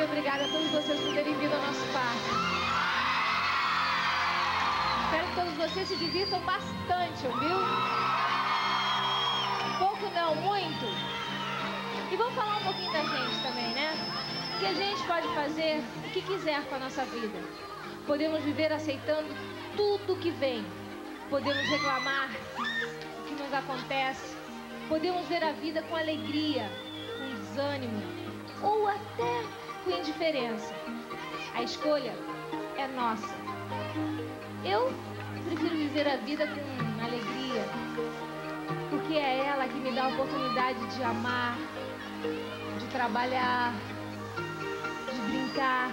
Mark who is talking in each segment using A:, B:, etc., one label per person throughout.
A: obrigada a todos vocês por terem vindo ao nosso parque. Espero que todos vocês se divirtam bastante, ouviu? Pouco não, muito. E vamos falar um pouquinho da gente também, né? Que a gente pode fazer o que quiser com a nossa vida. Podemos viver aceitando tudo que vem. Podemos reclamar do que nos acontece. Podemos ver a vida com alegria, com desânimo ou até com indiferença. A escolha é nossa. Eu prefiro viver a vida com alegria, porque é ela que me dá a oportunidade de amar, de trabalhar, de brincar,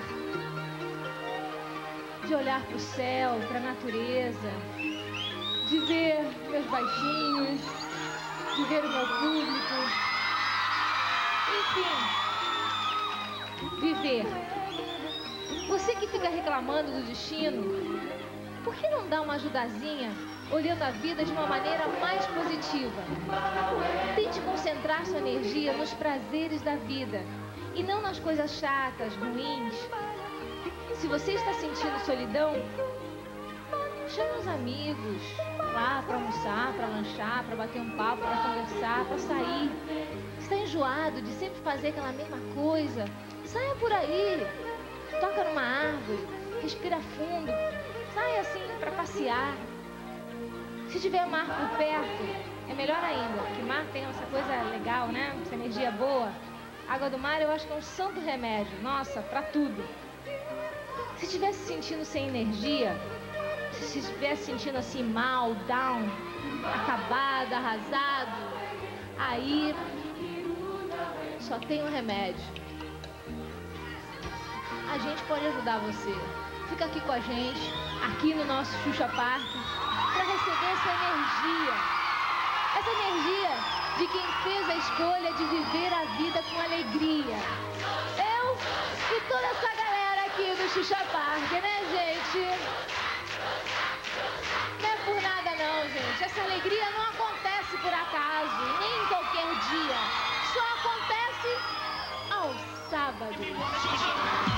A: de olhar para o céu, para a natureza, de ver meus baixinhos, de ver o meu público, enfim, viver. Você que fica reclamando do destino, por que não dá uma ajudazinha olhando a vida de uma maneira mais positiva? Tente concentrar sua energia nos prazeres da vida e não nas coisas chatas, ruins. Se você está sentindo solidão, chame os amigos lá para almoçar, para lanchar, para bater um papo, para conversar, para sair. Está enjoado de sempre fazer aquela mesma coisa? Saia por aí, toca numa árvore, respira fundo, saia assim para passear. Se tiver mar por perto, é melhor ainda, porque mar tem essa coisa legal, né? Essa energia boa. Água do mar eu acho que é um santo remédio, nossa, para tudo. Se estiver se sentindo sem energia, se estiver se sentindo assim mal, down, acabado, arrasado, aí só tem um remédio. A gente pode ajudar você. Fica aqui com a gente, aqui no nosso Xuxa Park, para receber essa energia. Essa energia de quem fez a escolha de viver a vida com alegria. Eu e toda essa galera aqui do Xuxa Park, né, gente? Não é por nada não, gente. Essa alegria não acontece por acaso, nem em qualquer dia. Só acontece aos sábados.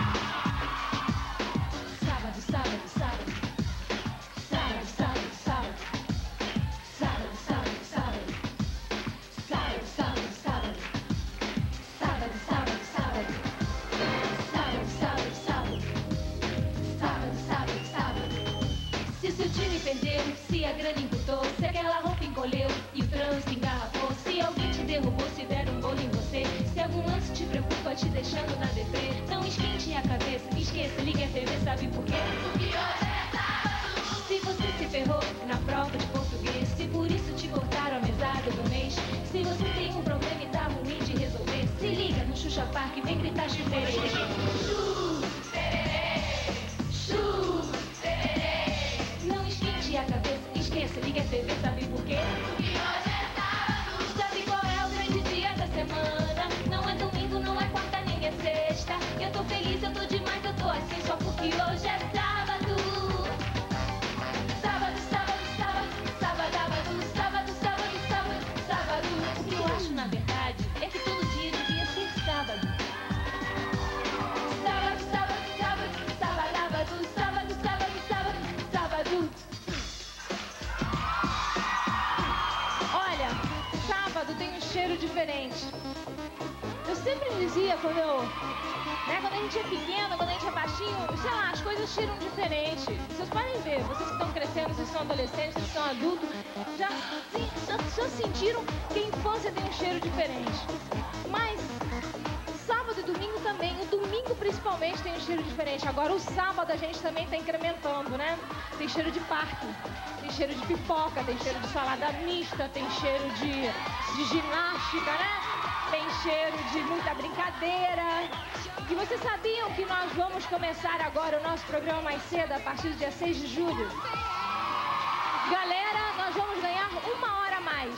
B: Se a grana embutou, se aquela roupa encolheu e o trânsito engarrafou, se alguém te derrubou, se der um bolo em você, se algum lance te preocupa te deixando na deprê, não esquente a cabeça, esqueça, ligue a TV, sabe por quê? Porque hoje é sábado. Se você se ferrou na prova de português, se por isso te cortaram a mesada do mês, se você tem um problema e tá ruim de resolver, se liga no Xuxa Park, vem gritar chuterê. A cabeça, esqueça, liga a TV, sabe por quê? Porque hoje é sábado. Sabe qual é o grande dia da semana? Não é domingo, não é quarta, nem é sexta. Eu tô feliz, eu tô demais, eu tô assim só porque hoje é sábado. Sábado, sábado, sábado, sábado, sábado, sábado, sábado, sábado. O que eu acho, na verdade, é que todo dia devia ser sábado. Sábado, sábado, sábado, sábado, sábado, sábado, sábado, sábado.
A: Tem um cheiro diferente. Eu sempre dizia quando a gente é pequeno, quando a gente é baixinho, sei lá, as coisas cheiram diferente. Vocês podem ver, vocês que estão crescendo, vocês que são adolescentes, vocês que são adultos, já sentiram que a infância tem um cheiro diferente. Mas sábado e domingo também, o domingo principalmente tem um cheiro diferente. Agora o sábado a gente também está incrementando, né? Tem cheiro de parque, tem cheiro de pipoca, tem cheiro de salada mista, tem cheiro de ginástica, né? Tem cheiro de muita brincadeira. E vocês sabiam que nós vamos começar agora o nosso programa mais cedo, a partir do dia 6 de julho? Galera, nós vamos ganhar 1 hora a mais.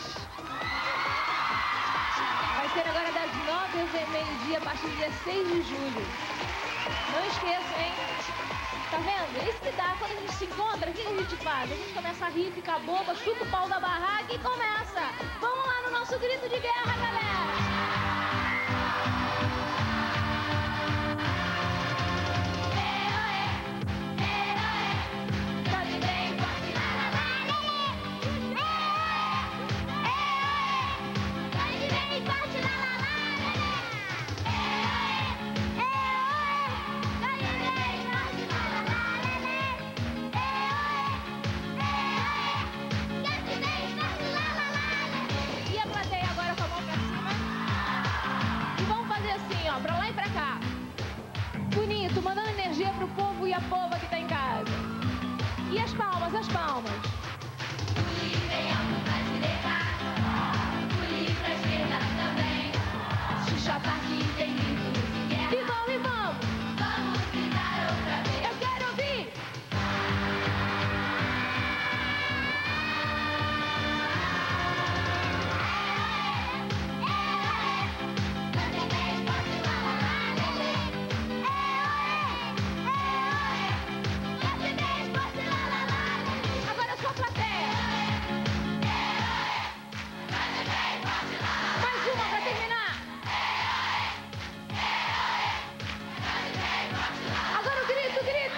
A: Vai ser agora das 9 ao meio-dia, a partir do dia 6 de julho. Não esqueçam, hein? Tá vendo? É isso que dá quando a gente se encontra. O que a gente faz? A gente começa a rir, fica boba, chuta o pau da barraca e começa. Vamos lá no nosso grito de guerra, galera! para o povo e a pova que está em casa. E as palmas, as palmas.
B: Pule bem alto pra direita, pule pra esquerda também. Xuxa Park tem gritos de guerra.
A: E vamos!
B: Vamos gritar outra vez.
A: Eu quero ouvir! Agora só a plateia. Mais uma pra terminar. Agora o grito, o grito.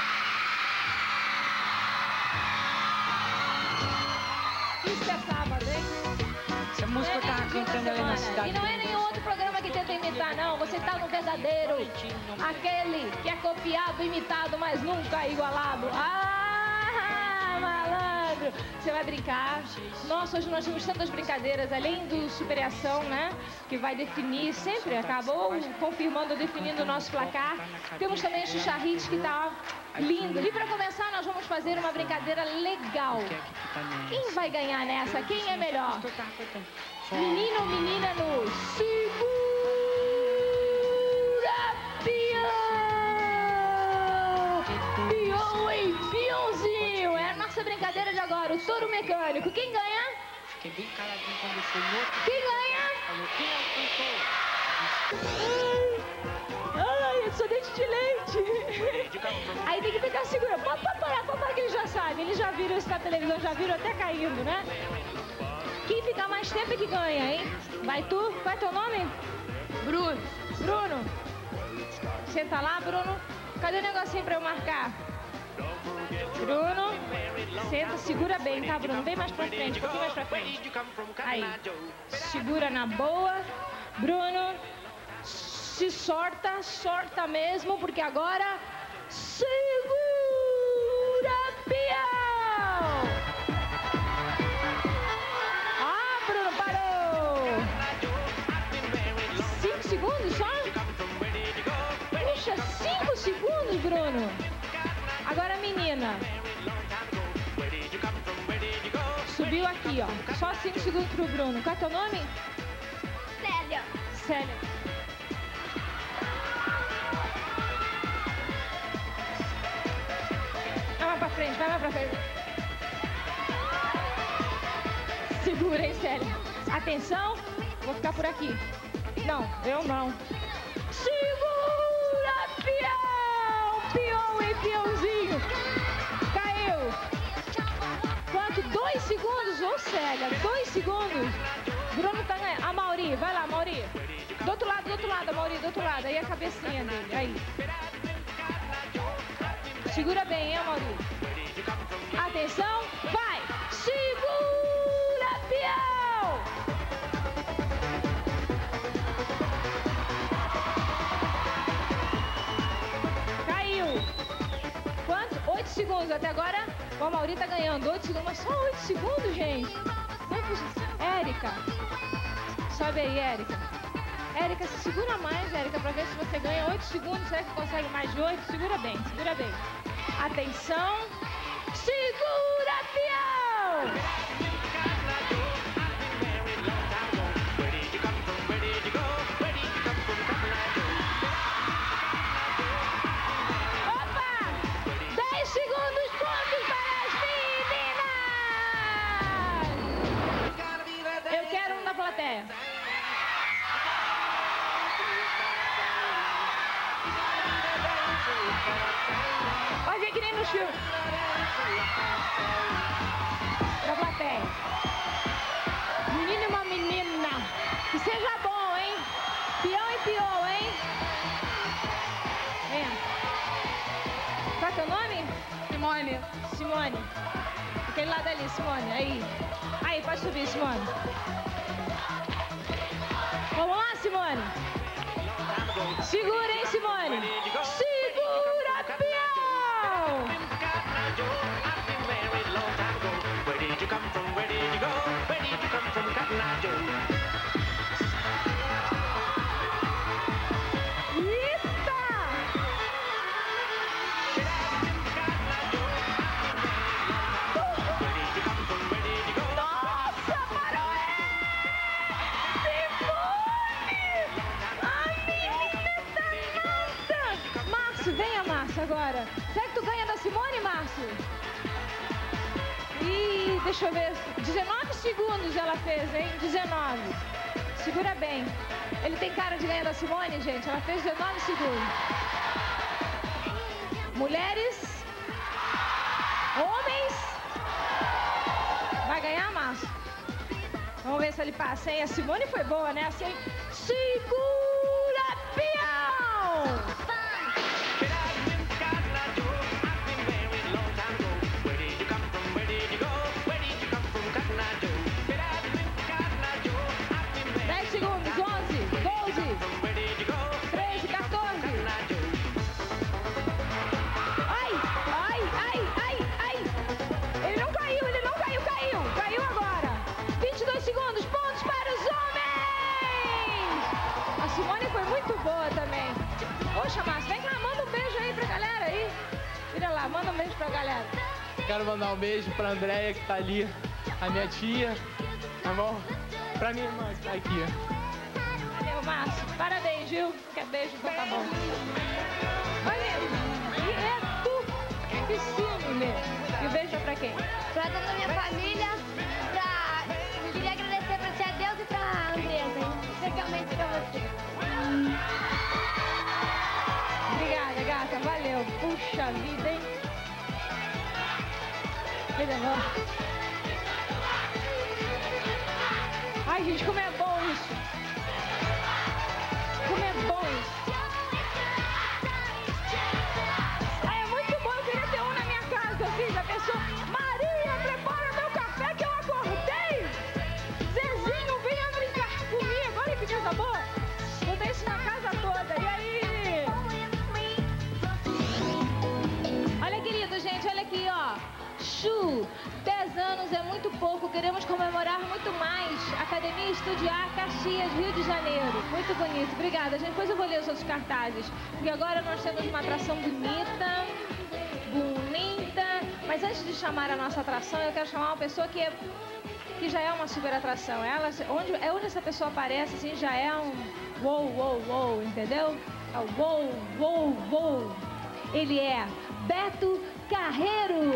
A: Isso é sábado, hein?
C: Essa música eu tava cantando ali na cidade.
A: E não é nenhum outro programa que tenta imitar, não. Você está no verdadeiro. Aquele que é copiado, imitado, mas nunca igualado. Ah, malandro! Você vai brincar. Nossa, hoje nós temos tantas brincadeiras, além do superação, né? Que vai definir, sempre acabou confirmando, definindo o nosso placar. Temos também o Xuxa Hits, que tá lindo. E para começar, nós vamos fazer uma brincadeira legal. Quem vai ganhar nessa? Quem é melhor? Menino ou menina no Segura Peão! Peão e peãozinho! É a nossa brincadeira de agora, o touro mecânico. Quem ganha?
C: Fiquei bem caladinho quando eu fui no outro.
A: Quem ganha?
C: Falou, quem é o cantor?
A: Ai, eu sou dente de leite. Aí tem que ficar segura. Pode parar que eles já sabem. Eles já viram isso na televisão, já viram até caindo, né? Quem ficar mais tempo é que ganha, hein? Vai tu? Qual é teu nome?
D: Bruno.
A: Bruno. Senta lá, Bruno. Cadê o negocinho pra eu marcar? Bruno. Senta, segura bem, tá, Bruno? Bem mais pra frente, um pouquinho mais pra frente. Aí. Segura na boa. Bruno. Se sorta mesmo, porque agora... Segura, peão! Ah, Bruno, parou! 5 segundos só? Puxa, 5 segundos, Bruno! Agora, menina. Subiu aqui, ó. Só 5 segundos pro Bruno. Qual é teu nome?
D: Célia.
A: Célia. Vai mais pra frente. Segura, hein, Célia. Atenção, vou ficar por aqui. Não, eu não. Segura, peão! Peão e peãozinho. Caiu. Quanto? 2 segundos? Ô, Célia, 2 segundos. Bruno tá ganhando. A Mauri, vai lá, Mauri. Do outro lado, Mauri, do outro lado. Aí a cabecinha dele, aí. Segura bem, hein, Mauri? Atenção, vai! Segura, peão! Caiu. Quanto? 8 segundos até agora. O Mauri tá ganhando. 8 segundos, mas só 8 segundos, gente. Érica. Sobe aí, Érica. Érica, se segura mais, Érica, pra ver se você ganha 8 segundos. Será que consegue mais de 8? Segura bem, segura bem. Atenção. Segura, peão! Opa! 10 segundos, pontos para as meninas! Eu quero um na plateia. Vai ver que nem no filme. Da plateia. Menino e uma menina. Que seja bom, hein? Peão e peão, hein? Vem. Qual é teu nome?
D: Simone.
A: Simone. Aquele lado ali, Simone. Aí. Aí, pode subir, Simone. Vamos lá, Simone. Segura, hein, Simone. Segura, peão! Eita! agora. Será que tu ganha da Simone, Márcio? Ih, deixa eu ver. 19 segundos ela fez, hein? 19. Segura bem. Ele tem cara de ganhar da Simone, gente. Ela fez 19 segundos. Mulheres. Homens. Vai ganhar, Márcio? Vamos ver se ele passa, hein? A Simone foi boa, né? Assim, segura, peão! Poxa, Márcio, vem cá, manda um beijo aí pra galera aí. Vira lá, manda um beijo pra galera.
E: Quero mandar um beijo pra Andréia, que tá ali, a minha tia, tá bom? Pra minha irmã, que tá aqui.
A: Valeu, Márcio. Parabéns, viu? Quer beijo, então tá bom. Olha, e é tu que sim, Lê. E beijo é pra quem?
D: Pra toda a minha família, queria agradecer pra ti a Deus e pra Andresa, hein? Especialmente pra você.
A: Obrigada, gata. Valeu. Puxa vida, hein? Ai, gente, como é bom isso. Como é bom isso. Ai, é muito bom. Eu queria ter um na minha casa, assim. Já pensou? Maria, prepara meu café que eu acordei. Zezinho, venha brincar comigo. Olha que coisa boa. Botei isso na casa toda. E aí? Olha, querido, gente, olha aqui, ó. Chu, 10 anos é muito pouco, queremos comemorar muito mais. Academia Estudiar, Caxias, Rio de Janeiro. Muito bonito, obrigada, gente. Depois eu vou ler os outros cartazes. Porque agora nós temos uma atração bonita. Mas antes de chamar a nossa atração, eu quero chamar uma pessoa que já é uma super atração. Onde essa pessoa aparece, assim, já é um wow, entendeu? É o wow. Ele é Beto Carreiro.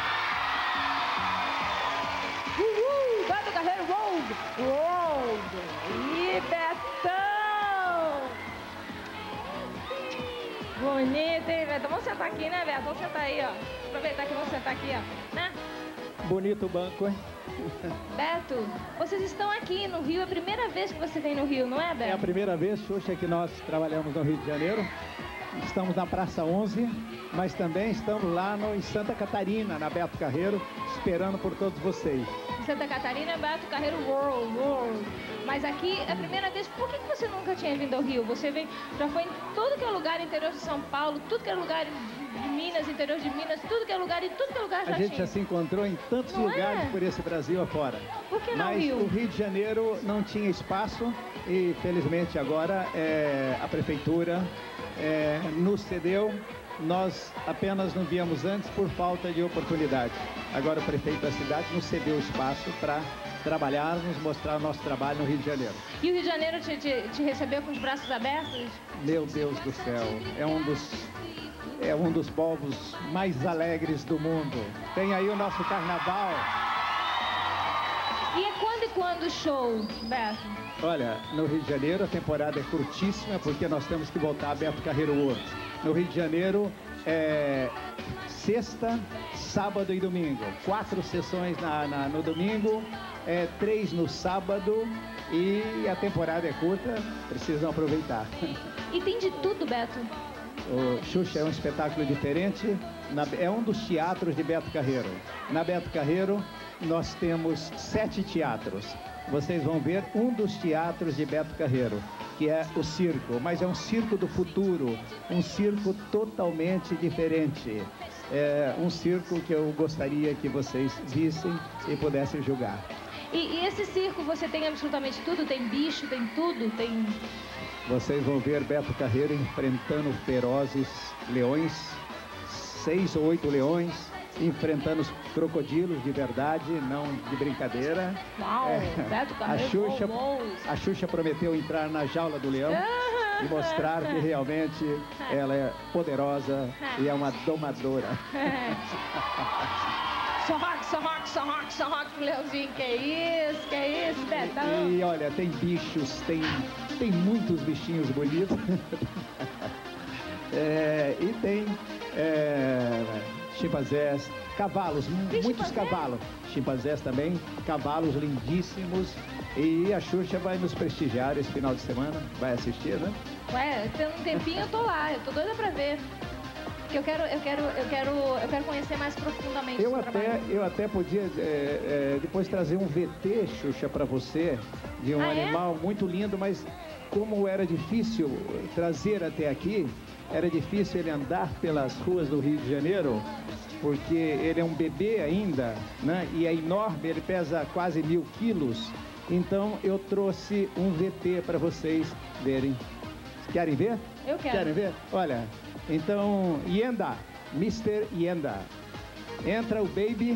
A: Beto Carreiro, wow. E Betão. Bonito, hein, Beto? Vamos sentar aqui, né, Beto? Vamos sentar aí, ó. Aproveitar que vamos sentar aqui, ó. Né?
F: Bonito o banco, hein?
A: Beto, vocês estão aqui no Rio. É a primeira vez que você vem no Rio, não é, Beto?
F: É a primeira vez, Xuxa, que nós trabalhamos no Rio de Janeiro. Estamos na Praça 11, mas também estamos lá em Santa Catarina, na Beto Carreiro, esperando por todos vocês.
A: Santa Catarina, Beto Carreiro World. Mas aqui é a primeira vez. Por que você nunca tinha vindo ao Rio? Você já foi em tudo que é lugar, interior de São Paulo, tudo que é lugar de Minas, interior de Minas, tudo que é lugar já tinha.
F: A gente já se encontrou em tantos lugares por esse Brasil afora.
A: Por que não
F: Mas
A: Rio?
F: o Rio de Janeiro não tinha espaço e, felizmente, agora a prefeitura nos cedeu. Nós apenas não víamos antes por falta de oportunidade. Agora o prefeito da cidade nos cedeu o espaço para trabalharmos, mostrar o nosso trabalho no Rio de Janeiro.
A: E o Rio de Janeiro te recebeu com os braços abertos?
F: Meu Deus do céu, é um dos povos mais alegres do mundo. Tem aí o nosso carnaval.
A: E é quando o show, Beto?
F: Olha, no Rio de Janeiro a temporada é curtíssima porque nós temos que voltar a Beto Carreiro World. No Rio de Janeiro é sexta, sábado e domingo. 4 sessões no domingo, 3 no sábado e a temporada é curta, precisam aproveitar.
A: E tem de tudo, Beto?
F: O Xuxa é um espetáculo diferente, é um dos teatros de Beto Carreiro. Na Beto Carreiro nós temos 7 teatros. Vocês vão ver um dos teatros de Beto Carreiro, que é o circo, mas é um circo do futuro, um circo totalmente diferente. É um circo que eu gostaria que vocês vissem e pudessem julgar.
A: E esse circo você tem absolutamente tudo? Tem bicho, tem tudo? Tem...
F: Vocês vão ver Beto Carreiro enfrentando ferozes leões, 6 ou 8 leões, enfrentando os crocodilos de verdade, não de brincadeira.
A: Uau, Beto Carreiro,
F: a Xuxa prometeu entrar na jaula do leão. e mostrar que realmente ela é poderosa e é uma domadora.
A: Só rock pro Leozinho. Que isso, Betão?
F: E olha, tem bichos, tem muitos bichinhos bonitos. E tem chimpanzés, cavalos, muitos cavalos. Chimpanzés também, cavalos lindíssimos. E a Xuxa vai nos prestigiar esse final de semana. Vai assistir, né?
A: Ué, tendo um tempinho eu tô lá, eu tô doida pra ver. Porque eu quero conhecer mais profundamente o trabalho.
F: Eu até podia depois trazer um VT, Xuxa, para você, de um animal muito lindo, mas como era difícil trazer até aqui, era difícil ele andar pelas ruas do Rio de Janeiro, porque ele é um bebê ainda, né? E é enorme, ele pesa quase 1000 quilos. Então eu trouxe um VT para vocês verem. Querem ver?
A: Eu quero.
F: Querem ver? Olha, então, Yenda, Mr. Yenda. Entra o Baby.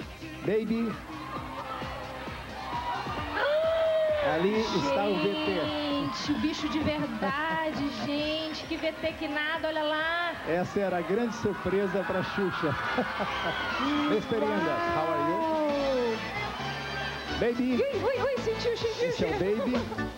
F: Ali está o VT.
A: Gente, o bicho de verdade, gente. Que VT que nada, olha lá.
F: Essa era a grande surpresa para Xuxa. Mr. Yenda, how are you? Baby.
A: Ui, sentiu.
F: Esse é o Baby.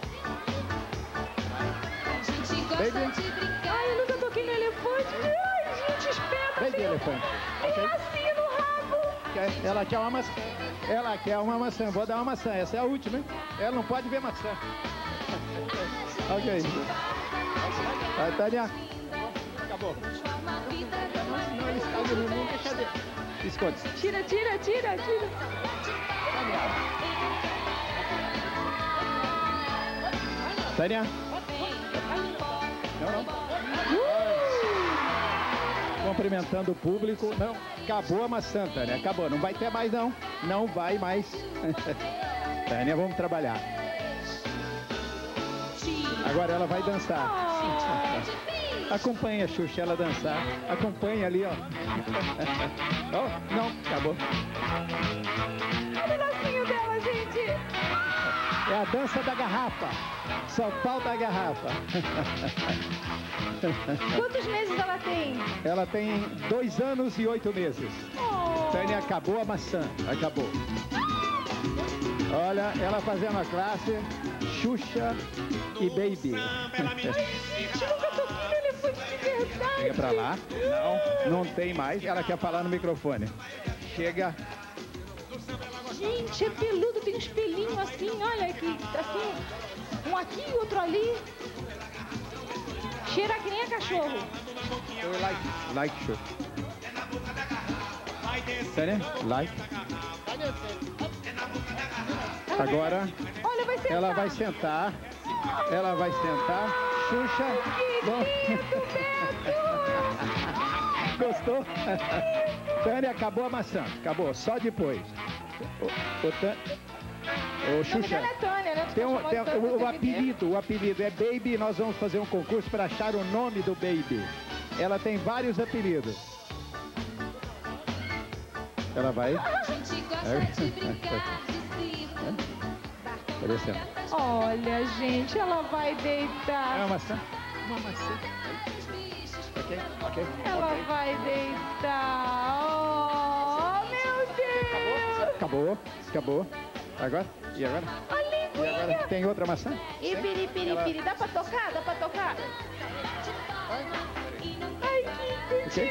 F: Baby.
A: Ai, eu nunca toquei no elefante. Ai, gente, espeta.
F: Baby elefante.
A: É assim no rabo.
F: Ela quer uma maçã. Ela quer uma maçã. Vou dar uma maçã. Essa é a última, hein? Ela não pode ver maçã. Ok. Vai, Tânia. Acabou. Não, ele está no mundo. Deixa ver. Esconde.
A: Tira.
F: Tânia. Não. Cumprimentando o público. Não, acabou a maçã, Tânia. Acabou. Não vai ter mais, não. Não vai mais. Tânia, vamos trabalhar. Agora ela vai dançar. Acompanha a Xuxa, ela dançar. Acompanha ali, ó. Oh, não, acabou.
A: O pedacinho dela, gente.
F: É a dança da garrafa. Só falta a garrafa.
A: Quantos meses ela tem?
F: Ela tem 2 anos e 8 meses. Tânia, acabou a maçã. Acabou. Olha, ela fazendo a classe Xuxa e Baby.
A: Gente, nunca toquei no elefante de verdade.
F: Chega pra lá. Não tem mais. Ela quer falar no microfone. Chega.
A: Gente, é peludo, tem uns pelinhos assim, olha aqui, assim, um aqui e outro ali. Cheira que nem a cachorro.
F: Eu like Xuxa. Tânia, like. Agora,
A: olha, vai sentar.
F: Ela vai sentar. Xuxa. Gostou? Tânia, acabou a maçã. Acabou, só depois. Ô, Xuxa,
A: Não é Tânia, né?
F: tem o apelido é Baby. Nós vamos fazer um concurso para achar o nome do Baby. Ela tem vários apelidos. Ela vai.
A: Olha, gente, ela vai
F: É
A: deitar.
F: uma maçã? Uma maçã. Ok.
A: Ela vai deitar. Oh, meu Deus.
F: Acabou. Agora? E agora?
A: A linguinha.
F: Tem outra maçã?
A: E piripiri. Dá pra tocar? Ai, que
F: Ok.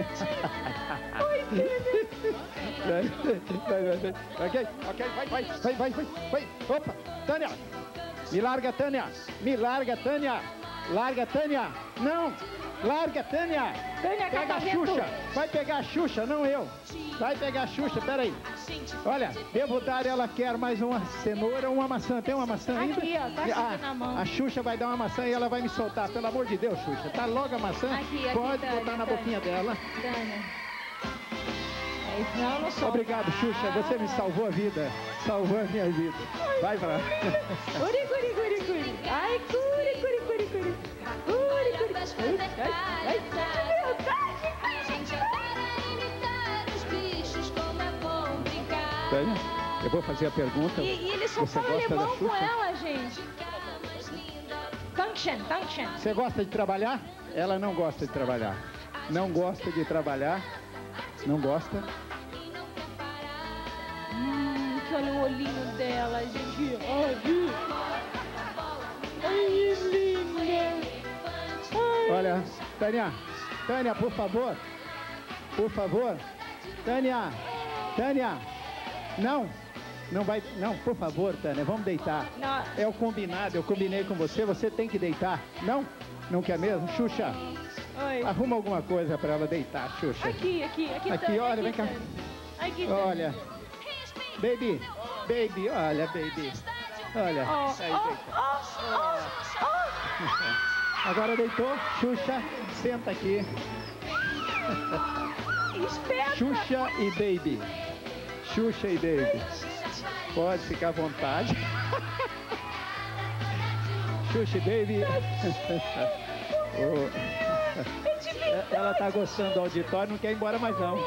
F: Ok, vai. Opa, Tânia. Me larga, Tânia. Larga, Tânia. Não. Larga, Tânia.
A: Tânia,
F: Pega a Xuxa. Vai pegar a Xuxa, não eu. Vai pegar a Xuxa, peraí. Olha, devo dar, ela quer mais uma cenoura ou uma maçã. Tem uma maçã ainda?
A: Aqui, ó, tá aqui na mão.
F: A Xuxa vai dar uma maçã e ela vai me soltar. Pelo amor de Deus, Xuxa. Tá logo a maçã?
A: Aqui,
F: Pode
A: Tânia,
F: botar na
A: Tânia.
F: boquinha dela.
A: Tânia. Não solta.
F: Obrigado, Xuxa. Você me salvou a vida. Salvou a minha vida. Vai pra lá.
A: Curi. Ai, curi. Ai,
F: Tânia, eu vou fazer a pergunta.
A: E ele só
F: Você
A: fala
F: gosta da
A: alemão com
F: Xuxa?
A: ela, gente. Dankeschön, Dankeschön.
F: Você gosta de trabalhar? Ela não gosta de trabalhar. Não gosta de trabalhar. Não gosta.
A: Que olha o olhinho dela, gente. Ai, linda.
F: Olha, Tânia, por favor. Por favor. Tânia. Não vai, não, por favor, Tânia, vamos deitar.
A: Não.
F: É o combinado, eu combinei com você, você tem que deitar. Não? Não quer mesmo? Xuxa,
A: Oi.
F: arruma alguma coisa pra ela deitar, Xuxa.
A: Aqui,
F: Aqui, olha, vem cá.
A: Aqui,
F: Olha. Baby, olha, baby. Olha. Aí, deita. Agora deitou, Xuxa, senta aqui.
A: Esperta.
F: Xuxa e Baby. Xuxa e Baby. Pode ficar à vontade. Xuxa e Baby. Ela tá gostando do auditório, não quer ir embora mais não.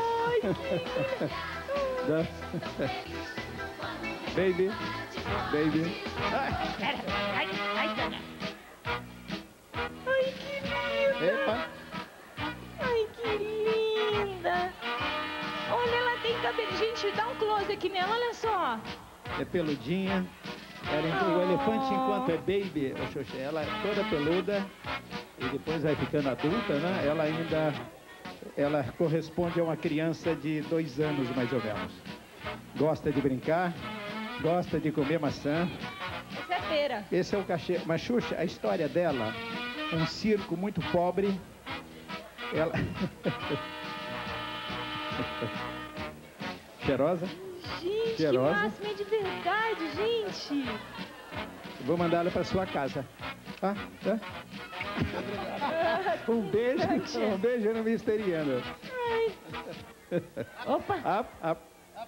F: Baby.
A: Ai, que linda.
F: Epa.
A: Ai, que linda. Olha, ela tem cabelo. Gente, dá um close aqui nela, olha só.
F: É peludinha. O elefante, enquanto é baby, Xuxa, ela é toda peluda e depois vai ficando adulta, né? Ela corresponde a uma criança de 2 anos, mais ou menos. Gosta de brincar, gosta de comer maçã.
A: Isso é feira.
F: Esse é o cachê. Mas, Xuxa, a história dela, um circo muito pobre. Ela... Cheirosa?
A: Gente,
F: Cheirosa.
A: que máxima, é de verdade, gente.
F: Vou mandar ela para sua casa. Tá? Um beijo no misteriano.
A: Opa.
F: Up.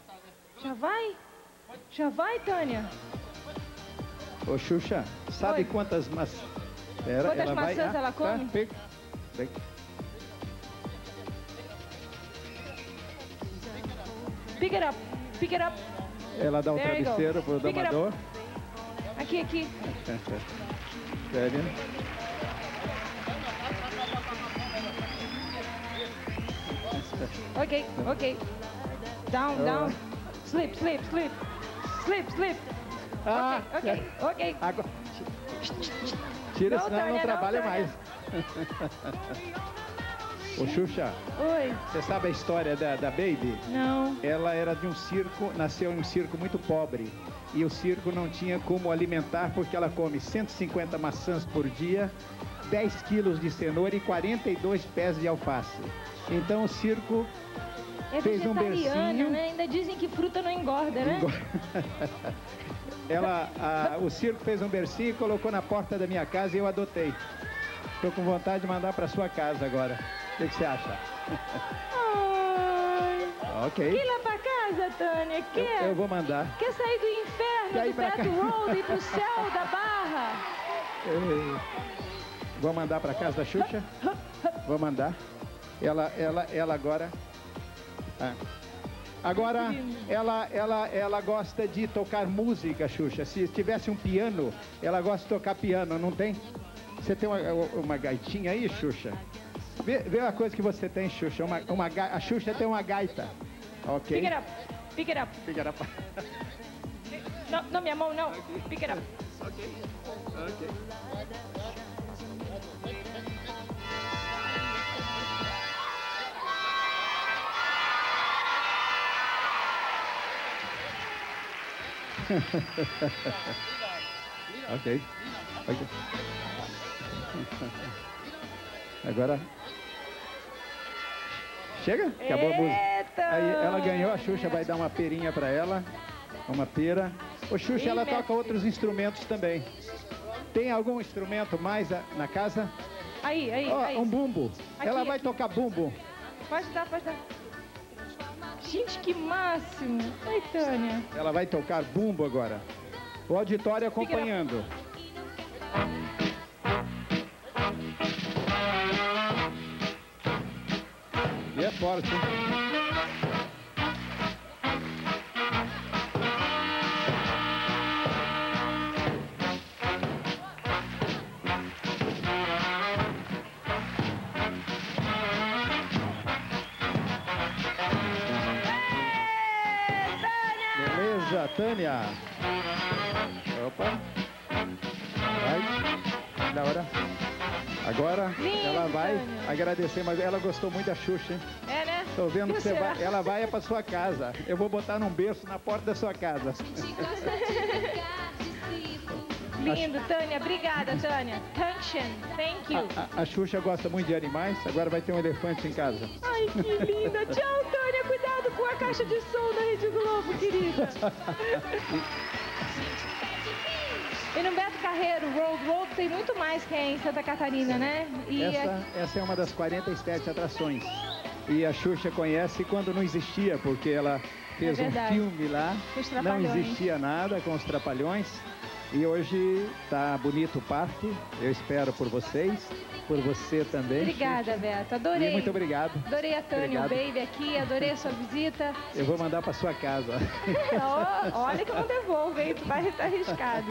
A: Já vai, Tânia?
F: Ô, Xuxa, sabe
A: Oi.
F: quantas maçãs...
A: Quantas maçãs ela come?
F: Tá, pega.
A: Pick it up.
F: Ela dá um
A: There you go.
F: travesseiro pro
A: Pick it up.
F: domador.
A: Aqui.
F: Sério?
A: Ok. Down. Sleep.
F: Ah,
A: Ok.
F: Agora... Tira,
A: Não,
F: senão ela não
A: Tânia,
F: trabalha
A: não,
F: mais. Ô, Xuxa,
A: Oi.
F: você sabe a história da Baby?
A: Não.
F: Ela era de um circo, nasceu em um circo muito pobre. E o circo não tinha como alimentar porque ela come 150 maçãs por dia, 10 quilos de cenoura e 42 pés de alface. Então o circo
A: É
F: fez um
A: vegetariana,
F: bercinho.
A: né? Ainda dizem que fruta não engorda, né?
F: O circo fez um bercinho e colocou na porta da minha casa e eu adotei. Estou com vontade de mandar para sua casa agora. O que você acha?
A: Ai.
F: Ok.
A: Quer ir lá pra casa, Tânia? Quer?
F: Eu vou mandar.
A: Quer sair do inferno,
F: Quer ir
A: do
F: pra
A: Beto
F: cá?
A: Road e pro céu da Barra?
F: Vou mandar para casa da Xuxa. Vou mandar. Ela agora... Agora, ela gosta de tocar música, Xuxa. Se tivesse um piano, ela gosta de tocar piano, não tem? Você tem uma gaitinha aí, Xuxa? Vê a coisa que você tem, Xuxa. A Xuxa tem uma gaita. Ok?
A: Pick it up. Não, minha mão, não. Pick it up.
F: Ok. Ok. Agora. Chega? Acabou a música. Aí ela ganhou, a Xuxa vai dar uma perinha pra ela. Uma pera. Ô, Xuxa, ela toca outros instrumentos também. Tem algum instrumento mais na casa?
A: Aí.
F: Um bumbo. Ela vai
A: aqui.
F: tocar bumbo.
A: Pode dar. Gente, que máximo. Ai, Tânia.
F: Ela vai tocar bumbo agora. O auditório acompanhando. E é forte, hein? Tânia. Opa. Vai. Da hora. Agora ela vai agradecer, mas ela gostou muito da Xuxa, hein?
A: É, né?
F: Tô vendo que você vai, ela vai para sua casa. Eu vou botar num berço na porta da sua casa.
A: Lindo, Tânia. Obrigada, Tânia. Thank you.
F: A Xuxa gosta muito de animais, agora vai ter um elefante em casa.
A: Ai, que linda. Tchau, Tânia. Cuidado com a caixa de som da Rede Globo, querida. E no Beto Carreiro, Road tem muito mais que é em Santa Catarina, né? E
F: essa é uma das 47 atrações. E a Xuxa conhece quando não existia, porque ela fez um filme lá, não existia nada com os Trapalhões. E hoje tá bonito o parque, eu espero por vocês, por você também.
A: Obrigada,
F: Xuxa.
A: Beto, adorei.
F: E muito obrigado.
A: Adorei a Tânia, o Baby aqui, adorei a sua visita.
F: Eu vou mandar para sua casa.
A: Olha que eu não devolvo, hein? Tu vai estar arriscado.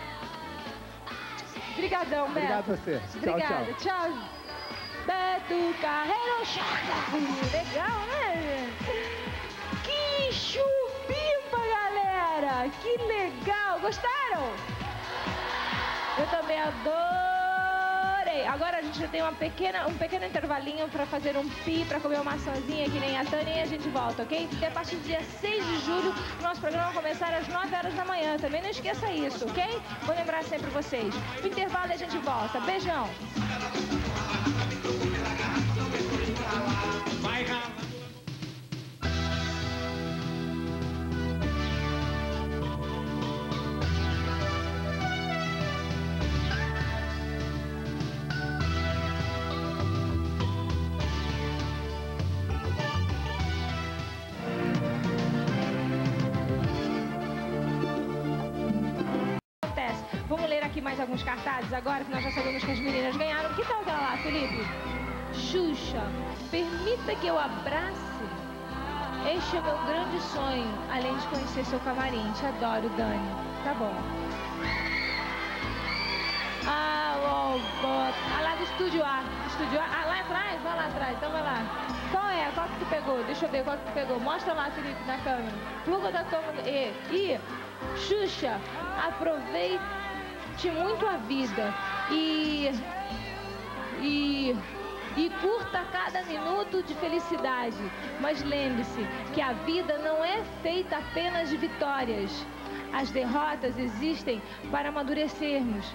A: Obrigadão, Beto.
F: Obrigado a você.
A: Obrigada.
F: Tchau.
A: Beto Carreiro Chata. Legal, né, gente? Que chupipa, galera. Que legal. Gostaram? Eu também adorei. Agora a gente já tem um pequeno intervalinho para fazer um pi, para comer uma maçãzinha que nem a Tânia e a gente volta, ok? E a partir do dia 6 de julho, nosso programa vai começar às 9 horas da manhã. Também não esqueça isso, ok? Vou lembrar sempre vocês. No intervalo a gente volta. Beijão. Vamos ler aqui mais alguns cartazes agora, que nós já sabemos que as meninas ganharam. Que tal aquela lá, Felipe? Xuxa, permita que eu abrace. Este é o meu grande sonho, além de conhecer seu camarim. Te adoro, Dani. Tá bom. Lá do Estúdio A. Estúdio A. Ah, lá atrás? Vai lá atrás. Então vai lá. Qual é? Qual que tu pegou? Deixa eu ver qual que tu pegou. Mostra lá, Felipe, na câmera. Pluga da câmera. E Xuxa, aproveite muito a vida e curta cada minuto de felicidade, mas lembre-se que a vida não é feita apenas de vitórias. As derrotas existem para amadurecermos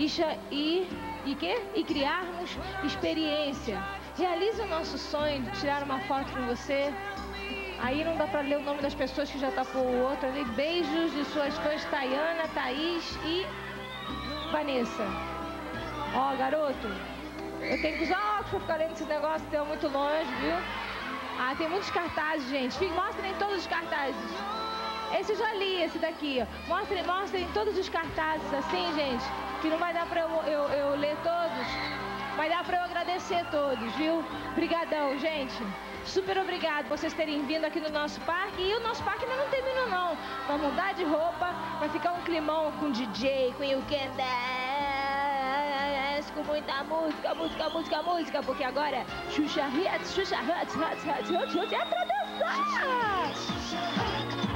A: e criarmos experiência. Realize o nosso sonho de tirar uma foto com você. Aí não dá pra ler o nome das pessoas que já tá por outro ali. Beijos de suas fãs Tayana, Thaís e Vanessa. Ó, garoto, eu tenho que usar óculos pra ficar lendo esse negócio, que é muito longe, viu? Ah, tem muitos cartazes, gente. Mostrem todos os cartazes. Esse eu já li, esse daqui, ó. Mostrem todos os cartazes, assim, gente, que não vai dar pra eu ler todos. Vai dar pra eu agradecer todos, viu? Obrigadão, gente. Super obrigado por vocês terem vindo aqui no nosso parque. E o nosso parque ainda não terminou, não. Vamos mudar de roupa, vai ficar um climão com DJ, com You Can Dance, com muita música, porque agora Xuxa Hits, é pra dançar!